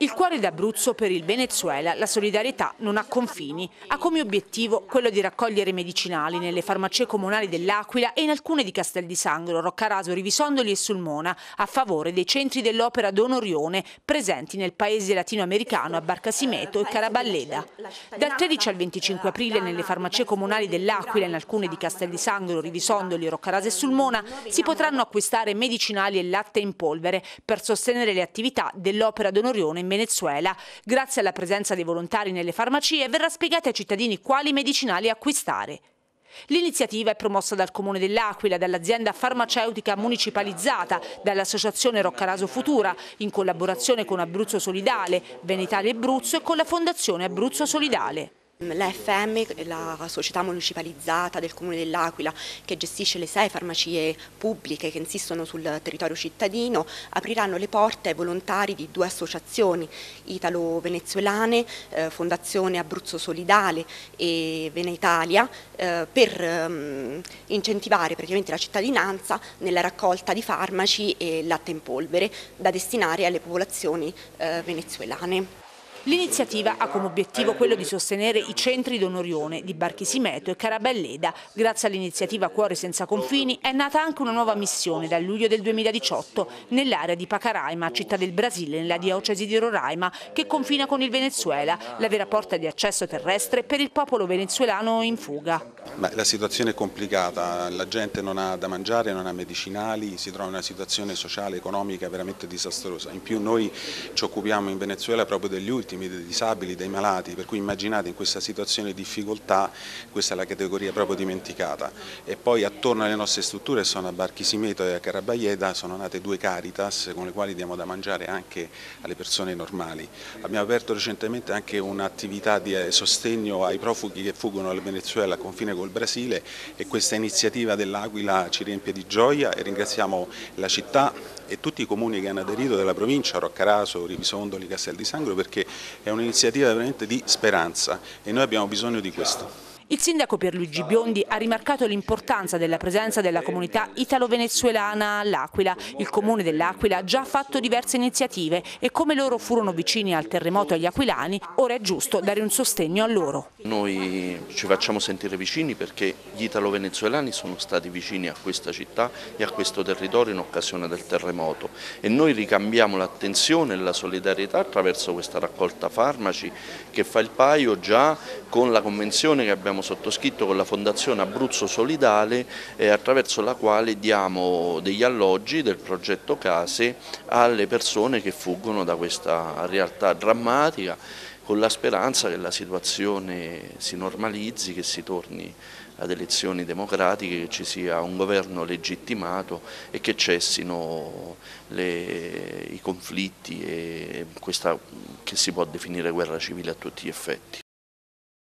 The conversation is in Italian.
Il cuore d'Abruzzo per il Venezuela, la solidarietà non ha confini. Ha come obiettivo quello di raccogliere medicinali nelle farmacie comunali dell'Aquila e in alcune di Castel di Sangro, Roccaraso, Rivisondoli e Sulmona, a favore dei centri dell'opera Don Orione presenti nel paese latinoamericano a Barquisimeto e Caraballeda. Dal 13 al 25 aprile nelle farmacie comunali dell'Aquila e in alcune di Castel di Sangro, Rivisondoli, Roccaraso e Sulmona si potranno acquistare medicinali e latte in polvere per sostenere le attività dell'opera Don Orione in Venezuela. Grazie alla presenza dei volontari nelle farmacie verrà spiegato ai cittadini quali medicinali acquistare. L'iniziativa è promossa dal Comune dell'Aquila, dall'azienda farmaceutica municipalizzata, dall'associazione Roccaraso Futura, in collaborazione con Abruzzo Solidale, Venitalia Abruzzo e con la Fondazione Abruzzo Solidale. L'AFM, la società municipalizzata del Comune dell'Aquila, che gestisce le 6 farmacie pubbliche che insistono sul territorio cittadino, apriranno le porte ai volontari di 2 associazioni italo-venezuelane, Fondazione Abruzzo Solidale e Venitalia, per incentivare praticamente la cittadinanza nella raccolta di farmaci e latte in polvere da destinare alle popolazioni venezuelane. L'iniziativa ha come obiettivo quello di sostenere i centri Don Orione di Barquisimeto e Caraballeda. Grazie all'iniziativa Cuore Senza Confini è nata anche una nuova missione dal luglio del 2018 nell'area di Pacaraima, città del Brasile, nella diocesi di Roraima, che confina con il Venezuela, la vera porta di accesso terrestre per il popolo venezuelano in fuga. La situazione è complicata, la gente non ha da mangiare, non ha medicinali, si trova in una situazione sociale e economica veramente disastrosa. In più noi ci occupiamo in Venezuela proprio degli ultimi, dei disabili, dei malati, per cui immaginate in questa situazione di difficoltà, questa è la categoria proprio dimenticata. E poi attorno alle nostre strutture, sono a Barquisimeto e a Caraballeda, sono nate 2 Caritas con le quali diamo da mangiare anche alle persone normali. Abbiamo aperto recentemente anche un'attività di sostegno ai profughi che fuggono dal Venezuela al confine col Brasile, e questa iniziativa dell'Aquila ci riempie di gioia e ringraziamo la città e tutti i comuni che hanno aderito della provincia, Roccaraso, Rivisondoli, Castel di Sangro, perché è un'iniziativa veramente di speranza e noi abbiamo bisogno di questo. Il sindaco Pierluigi Biondi ha rimarcato l'importanza della presenza della comunità italo-venezuelana all'Aquila. Il Comune dell'Aquila ha già fatto diverse iniziative e come loro furono vicini al terremoto agli aquilani, ora è giusto dare un sostegno a loro. Noi ci facciamo sentire vicini perché gli italo-venezuelani sono stati vicini a questa città e a questo territorio in occasione del terremoto e noi ricambiamo l'attenzione e la solidarietà attraverso questa raccolta farmaci che fa il paio già con la convenzione che abbiamo sottoscritto con la Fondazione Abruzzo Solidale, attraverso la quale diamo degli alloggi del progetto Case alle persone che fuggono da questa realtà drammatica, con la speranza che la situazione si normalizzi, che si torni ad elezioni democratiche, che ci sia un governo legittimato e che cessino i conflitti e questa che si può definire guerra civile a tutti gli effetti.